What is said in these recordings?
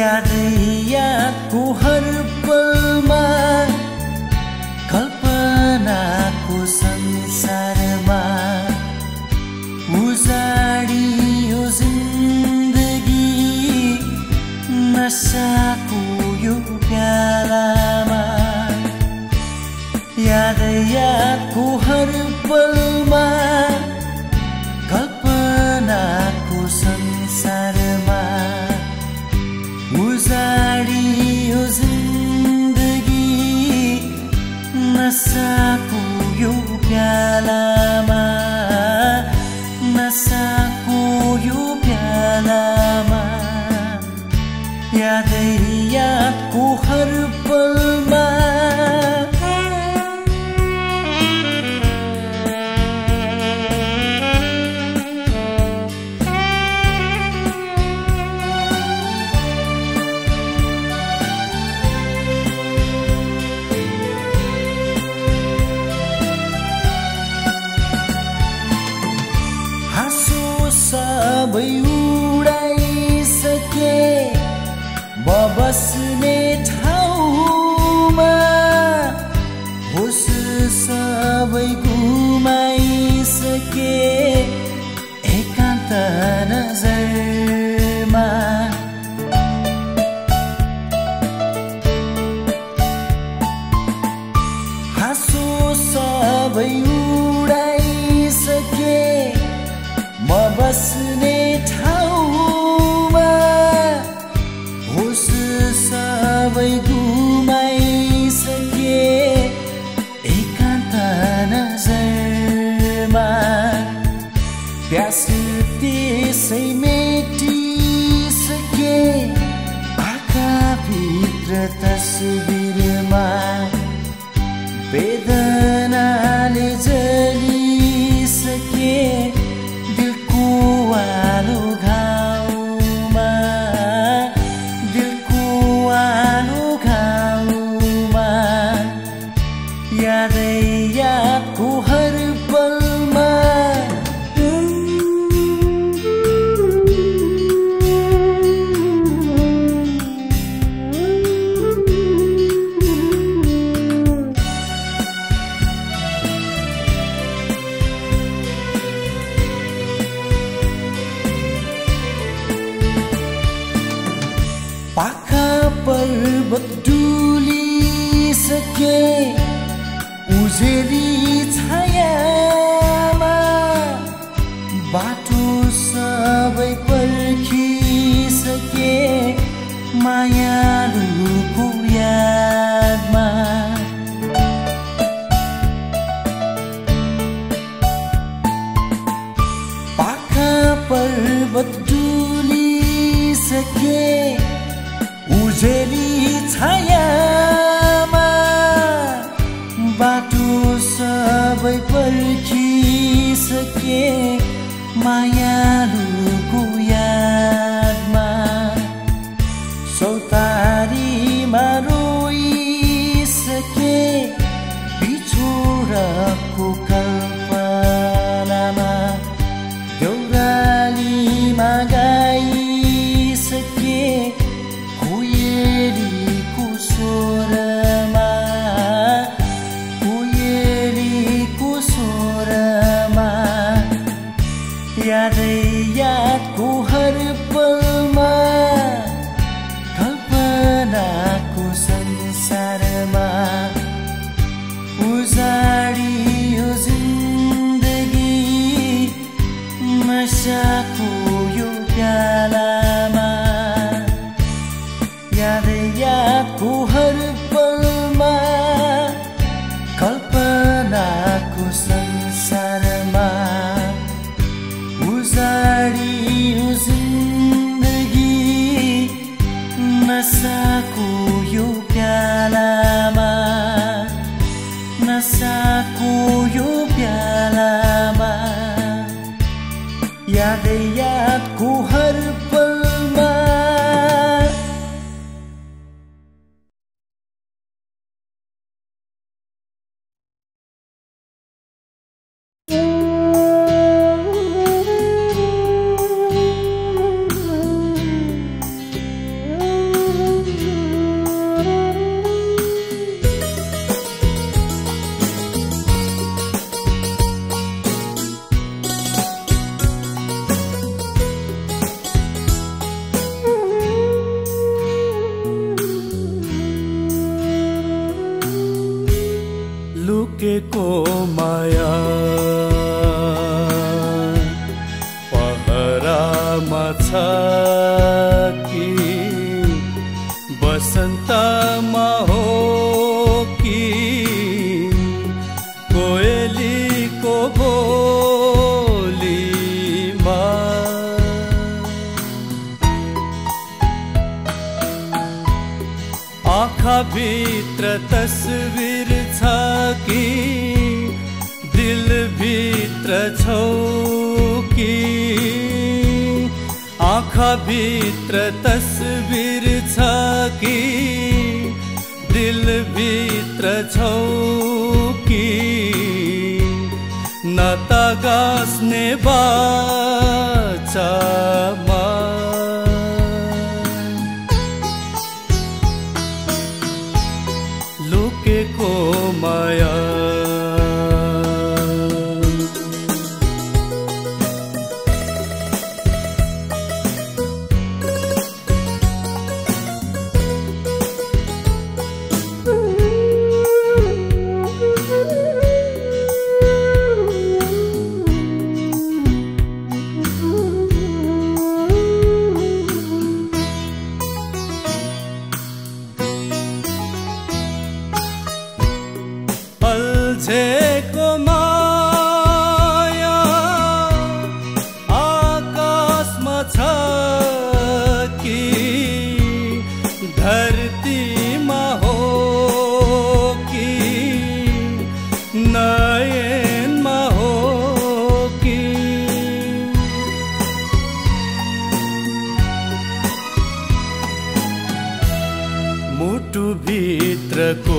यादै यादको हर पलमा कल्पनाको संसारमा उजाडियो जिन्दगी नसाको यो प्यालामा यादै यादको हर पलमा कल्पनाको संसारमा उजाडियो जिन्दगी नसाको यो प्यालामा नसाको यो प्यालामा यादै यादको हर पलमा सबै उडाइसके बस्ने ठाउँमा होस सबै गुमाइसके एकान्त नजरमा हाँसो सबै उडाइसके बस्ने ठाउँमा होस सबै गुमाइसके एकान्त नजरमा प्यास त्यसै मेटिसके आँखाभित्र तस्बिरमा वेदनाले जलिसके आलो घाउमा दिलको आलो घाउमा यादै यादको हर पलमा पाखा पर्वत डुलिसके उजेली छायामा बाटो सबै पर्खिसके मायालुको यादमा पाखा पर्वत डुलिसके उजेली छायामा बाटो सबै पर्खिसके मायालुको यादमा सौतारीमा रोइसके बिछोडको कल्पनामा देउरालीमा गाइसके कोयलीको स्वरमा यादै यादको हर पलमा कल्पनाको संसारमा उजाडियो जिन्दगी नसाको यो प्यालामा यादै यादको हर पलमा कल्पनाको संसारमा उजाडियो जिन्दगी नसाको यो प्यालामा नसाको यो प्यालामा यादै यादको हर पलमा भित्र तस्बिर छ कि दिल भित्र छौ कि आँखा भित्र तस्बिर छ कि दिल भित्र छौ कि नाता गाँस्ने बाचामा लुकेको माया अल्झेको माया आकाशमा छ कि धरतीमा हो कि नयनमा हो कि मुटु भित्रको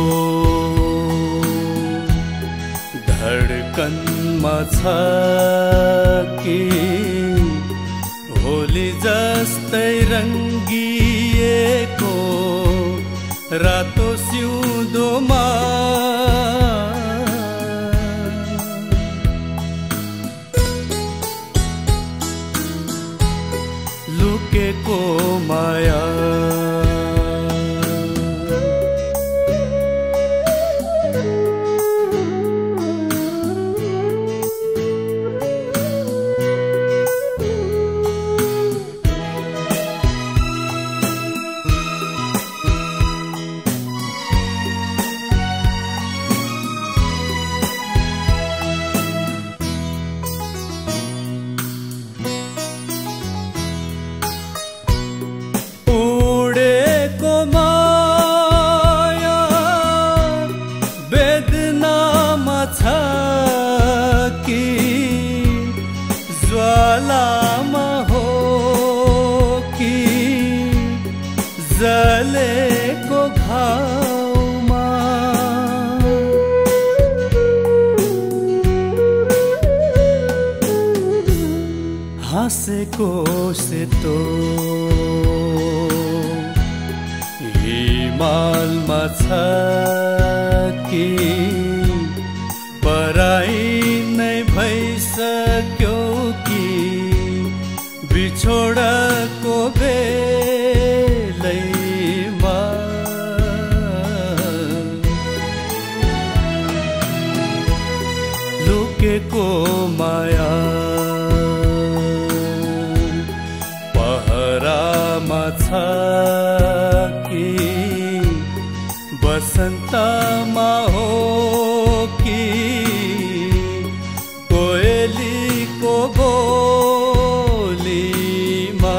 धडकनमा छ कि होली जस्तै रङ्गिएको रातो सिउँदोमा लुकेको माया उडेको माया वेदनामा छ कि ज्वालामा हो कि जलेको घाउमा हाँसेको सेतो हिमालमा छ कि पराई नै भइसक्यो कि बिछोडको बेलैमा लुकेको माया पहरामा छ कि बसन्तमा हो कि कोयलीको बोलीमा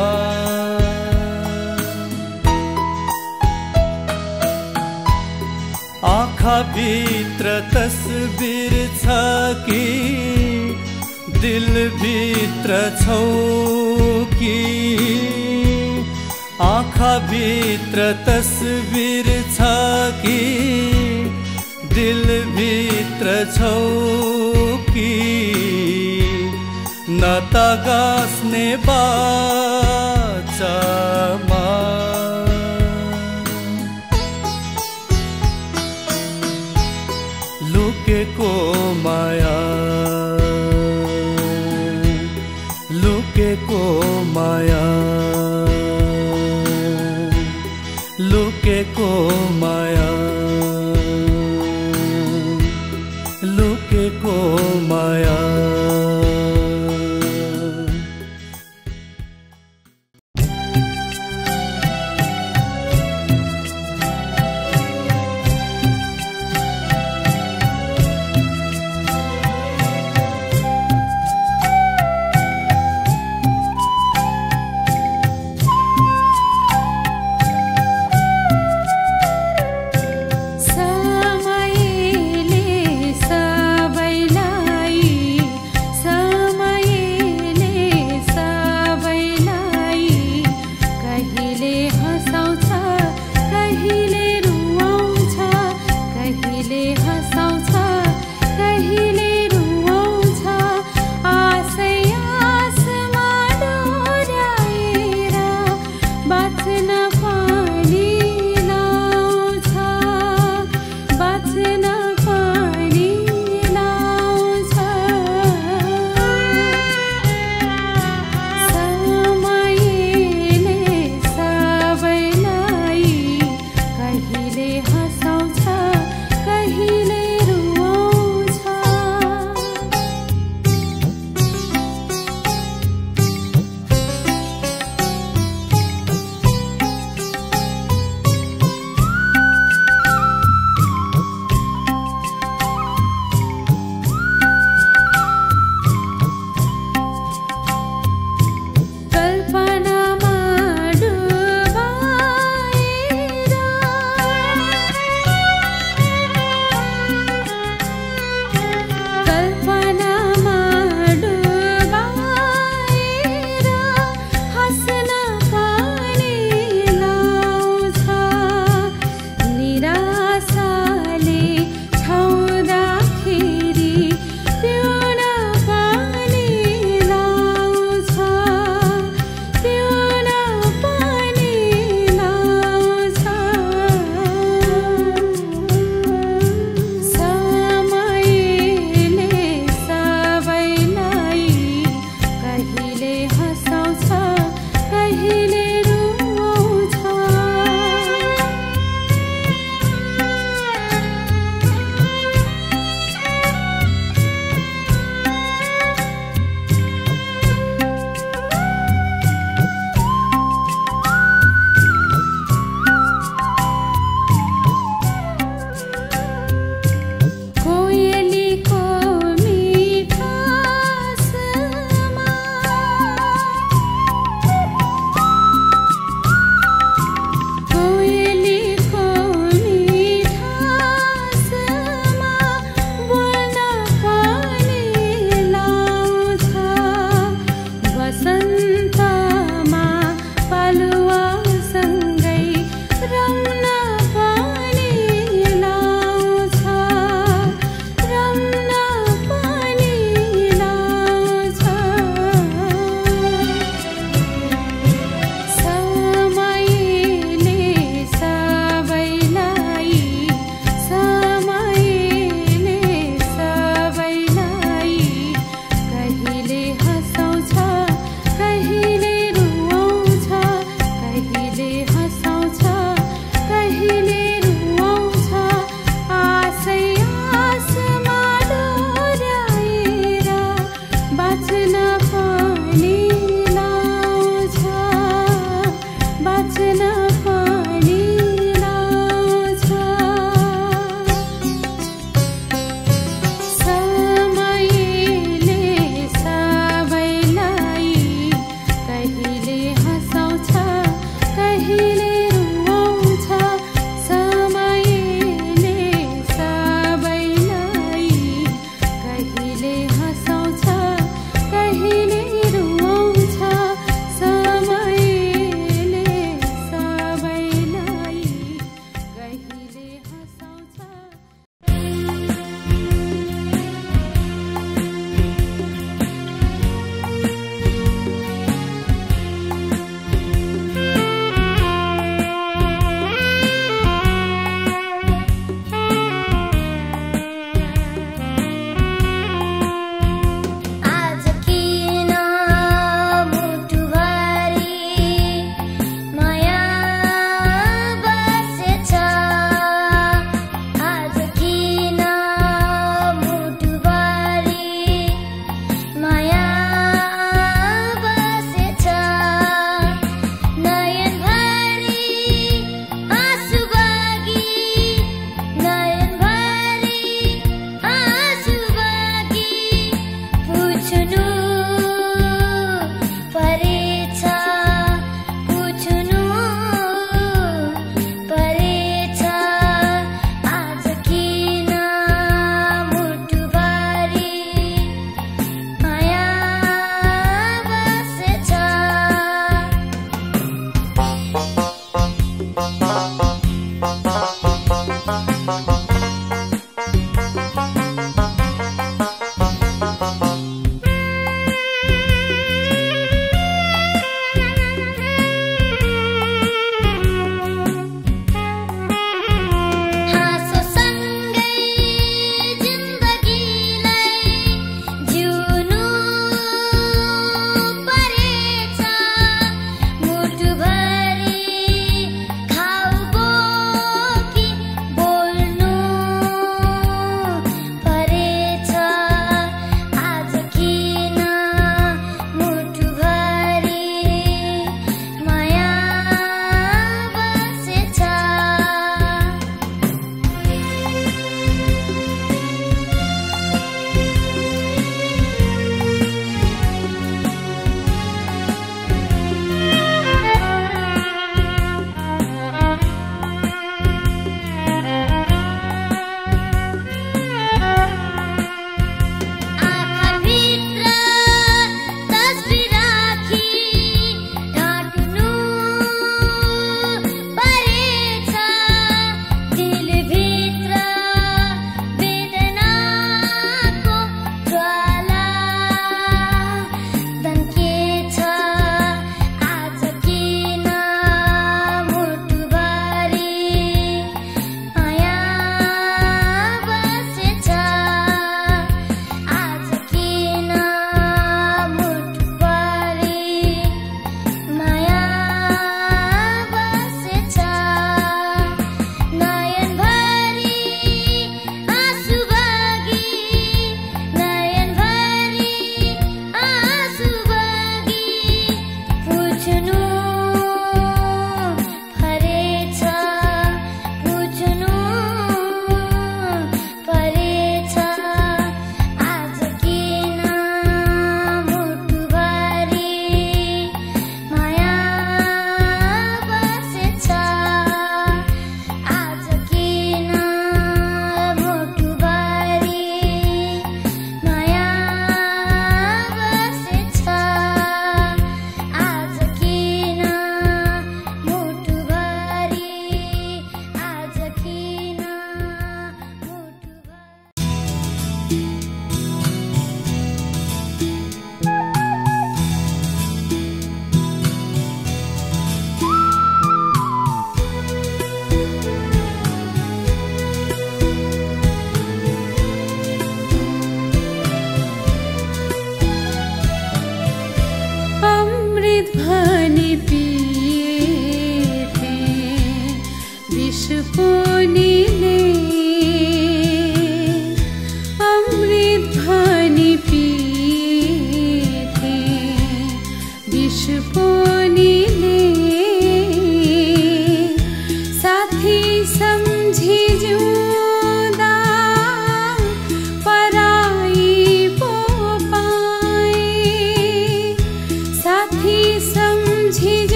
आँखा भित्र तस्बिर छ कि दिल भित्र छौ कि आँखा भित्र तस्बिर छ कि दिल भित्र छौ कि नाता गाँस्ने बाचामा लुकेको माया लुकेको माया लुकेको माया लुकेको माया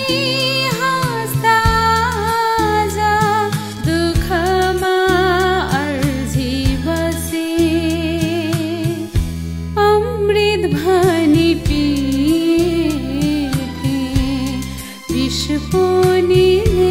हाँस्दा जा दुःखमा अर्झी बसे अमृत भनी पिथे विष पोनीले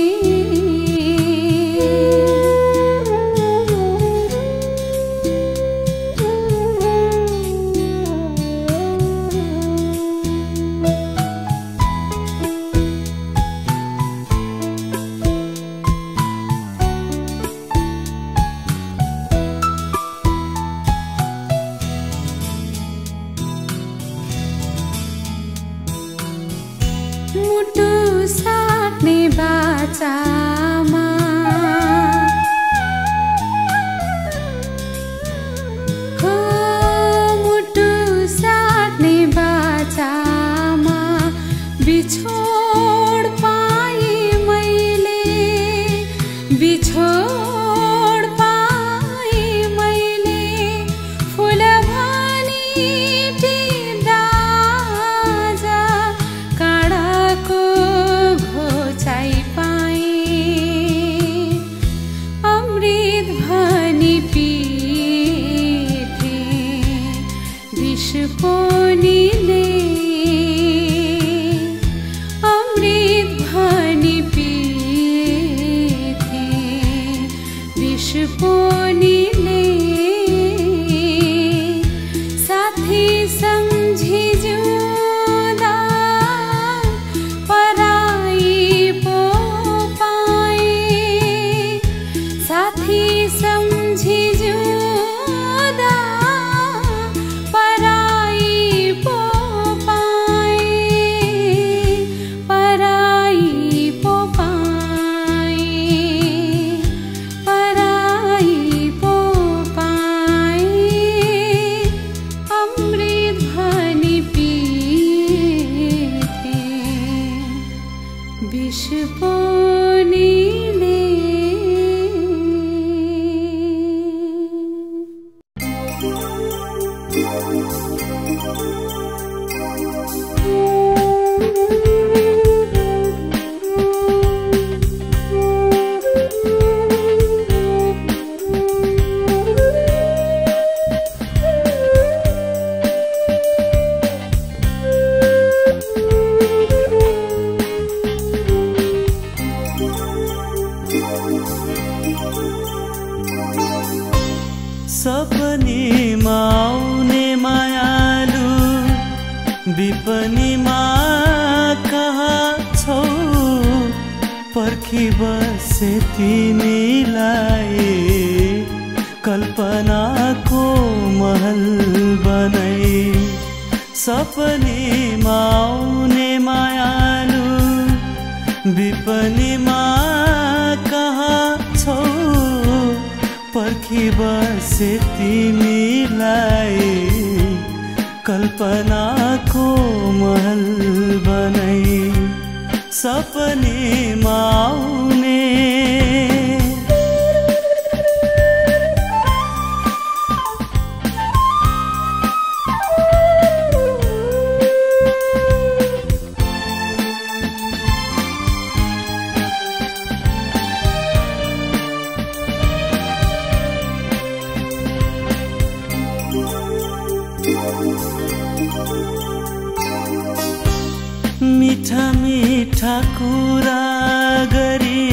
मुटु साट्ने बाचामा हो मुटु साट्ने बाचामा बिछोड पाए मैले बिछोड पाए मैले फुल भनी टिप्दा जा काँडाको घोचाइ पाए अमृत भनी पिथे विष पोनीले अमृत भनी पिथे विष पोनीले साथी सम्झी जिउँदा पराई पो पाए साथी सम्झी जिउँदा पराई पो पाए पराई पो पाए पराई पो पाए अमृत भनी पिथे विष पोनीले सपनीमा आउने मायालु विपनीमा कहाँ छौ पर्खी बसे तिमीलाई कल्पनाको महल बनाई सपनीमा आउने मायालु विपनीमा कहाँ छौ पर्खी बसे तिमीलाई कल्पनाको महल बनाई सपनीमा आउने मीठा मीठा कुरा गरी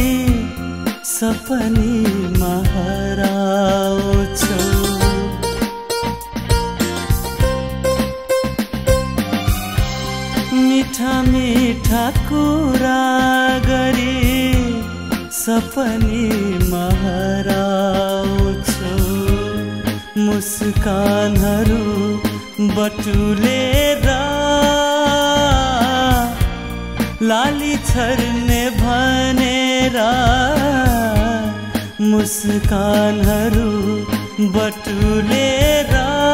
सपनीमा हराउँछौ मीठा मीठा कुरा गरी सपनीमा हराउँछौ मुस्कानहरू बटुलेर लाली छर्ने भनेर मुस्कानहरू बटुलेर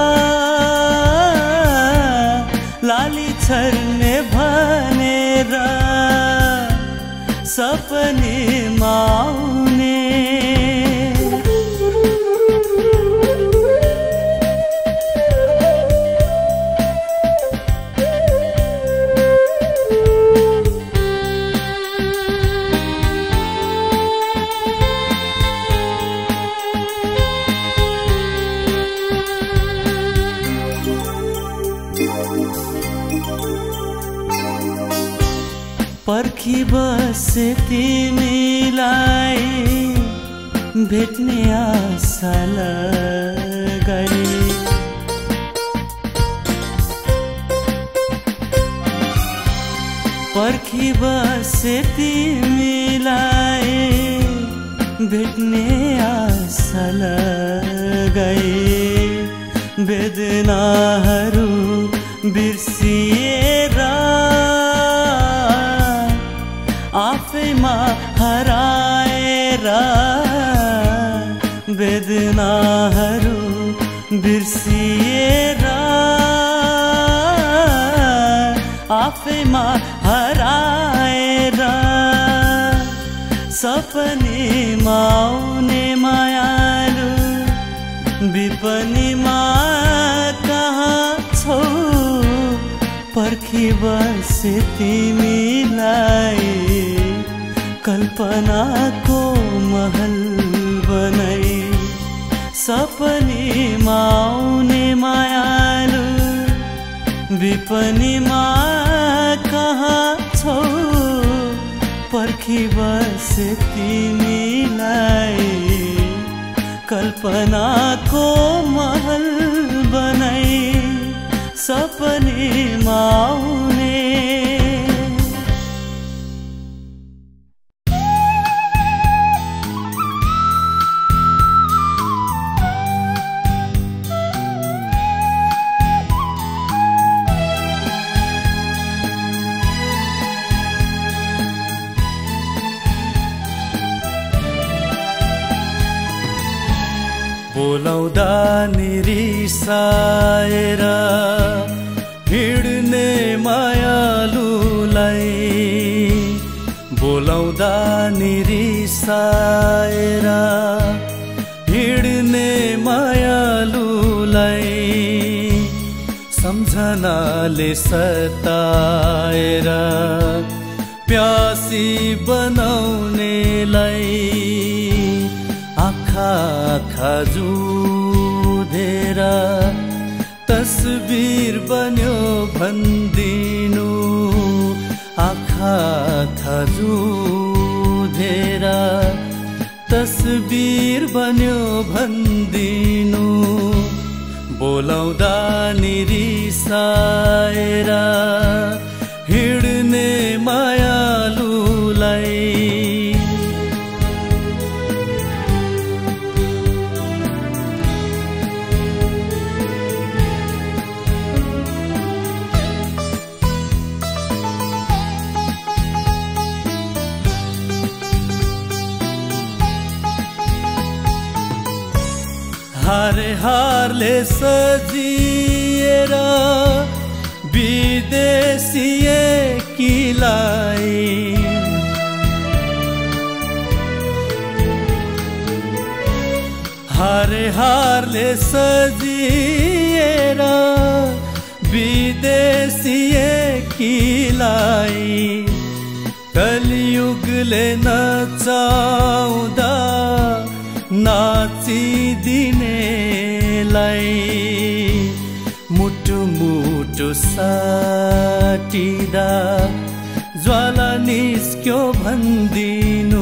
लाली छर्ने भनेर सपनीमा आउने पर्खी बसे तिमीलाई भेट्ने आशा लगाए पर्खी बसे तिमीलाई भेट्ने आशा लगाए वेदनाहरू बिर्सिएर आफैमा हराएर वेदनाहरू बिर्सिएर आफैमा हराएर सपनीमा आउने मायालु विपनीमा कहाँ छौ पर्खी बसे तिमीलाई कल्पनाको महल बनाई सपनीमा आउने मायालु विपनीमा कहाँ छौ पर्खी बसे तिमीलाई कल्पनाको महल बनाई सपनीमा आउने बोलाउँदा निरिसाएर हिँड्ने मायालुलाई बोलाउँदा निरिसाएर हिँड्ने मायालुलाई सम्झनाले सताएर प्यासी बनाउनेलाई आँखा जुधेर तस्बिर बन्यो भन्दिनु आँखा जुधेर तस्बिर बन्यो भन्दिनु बोलाउँदा निरिसाएर हिँड्ने मायालुलाई हारले सजिएर विदेशिएकीलाई हारले सजिएर विदेशिएकीलाई कलियुगले नचाउँदा नाचिदिनेलाई मुटु मुटु साटिदा ज्वाला निस्क्यो भन्दिनु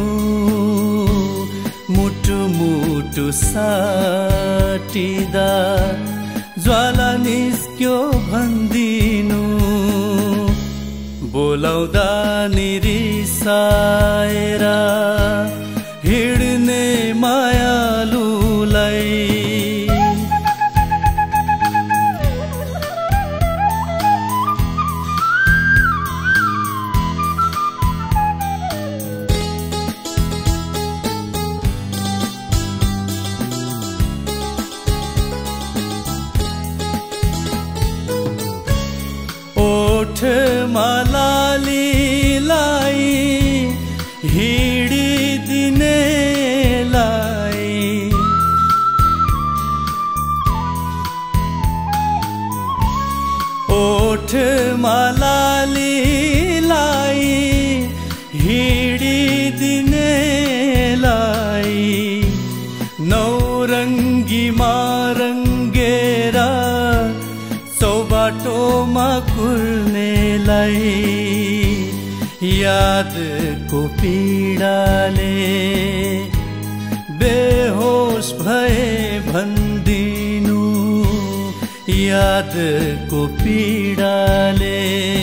मुटु मुटु साटिदा ज्वाला निस्क्यो भन्दिनु बोलाउँदा निरिसाएर हिँड्ने मायालुलाई ओठमा लालीलाई हिँडिदिनेलाई ओठमा लालीलाई हिँडिदिनेलाई नौरङ्गीमा रङ्गेर चौबाटोमा कुर्नेलाई यादको पीडाले बेहोस भए भन्दिनु, यादको पीडाले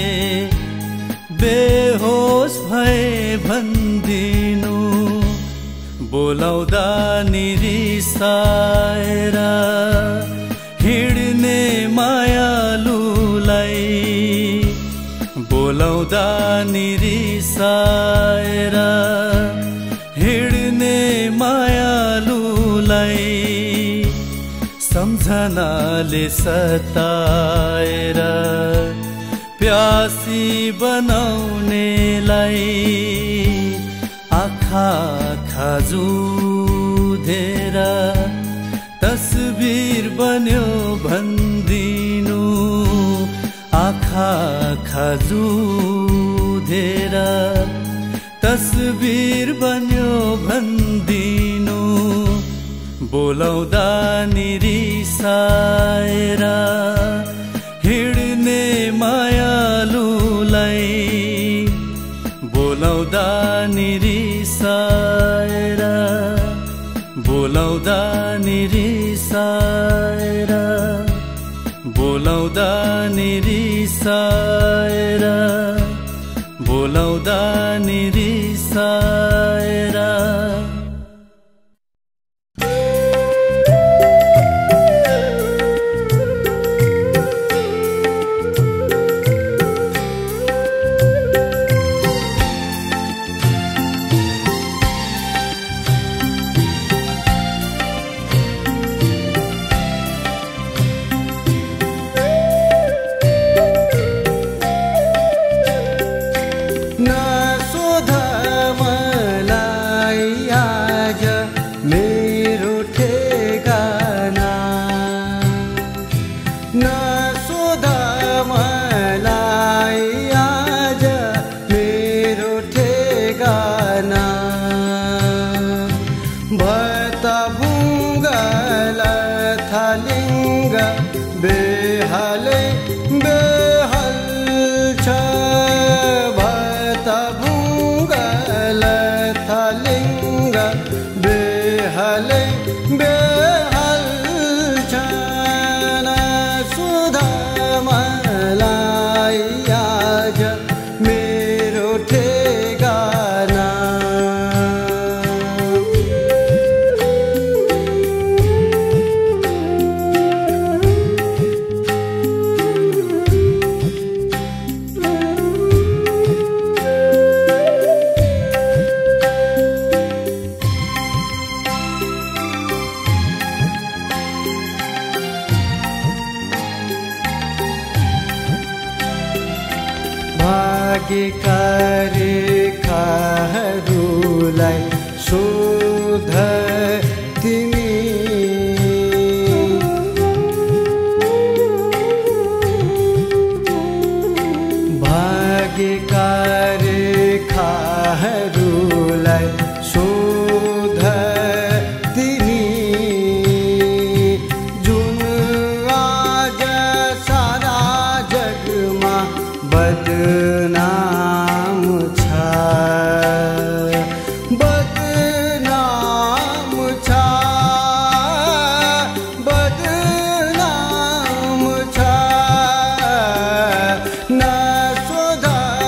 बेहोस भए भन्दिनु, बोलाउँदा नि रिसाएर हिँड्ने मायालुलाई, बोलाउँदा नि रिसाएर हिँड्ने मायालुलाई, सम्झनाले सताएर प्यासी बनाउनेलाई, आँखा जुधेर तस्बिर बन्यो भन्दिनु, आँखा जुधेर तस्बिर बन्यो भन्दिनु, बोलाउँदा नि रिसाएर हिँड्ने मायालुलाई, बोलाउँदा नि रिसाएर, बोलाउँदा नि रिसाएर, बोलाउँदा नि रिसाएर, बोलाउँदा नि रिसाएर। भाग्यका रेखाहरूलाई शोध तिमी, भाग्यका रेखाहरूलाई शोध तिमी, जुन आज सारा जगमा बदनाम छ, बदनाम छ, बदनाम छ। नसोध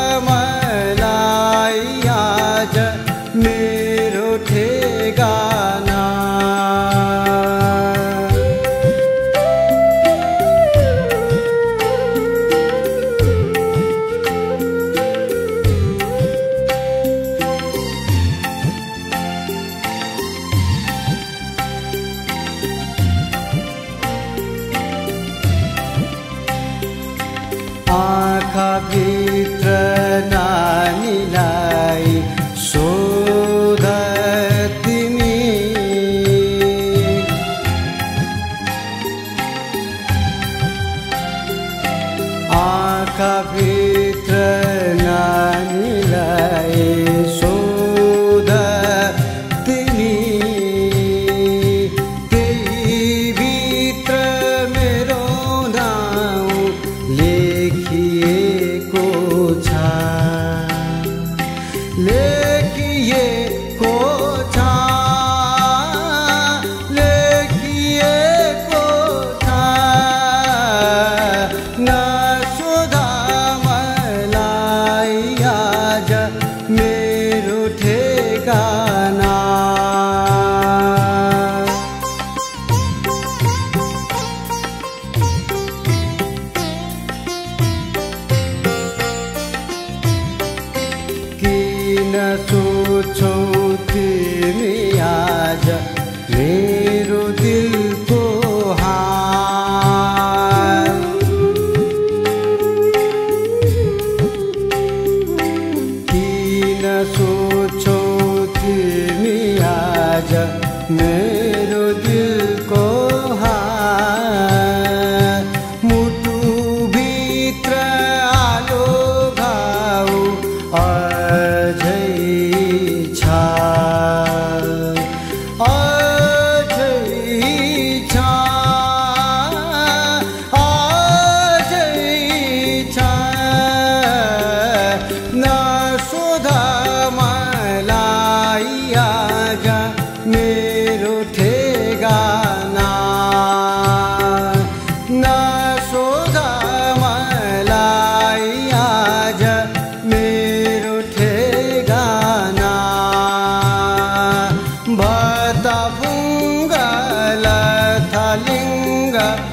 मलाई आज मेरो ठेगाना, आँखाभित्र नानीलाई शोध तिमी, आँखाभित्र नानीलाई शोध तिमी, त्यही भित्र मेरो नाउँ लेखिएको छ,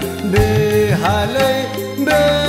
बेहालै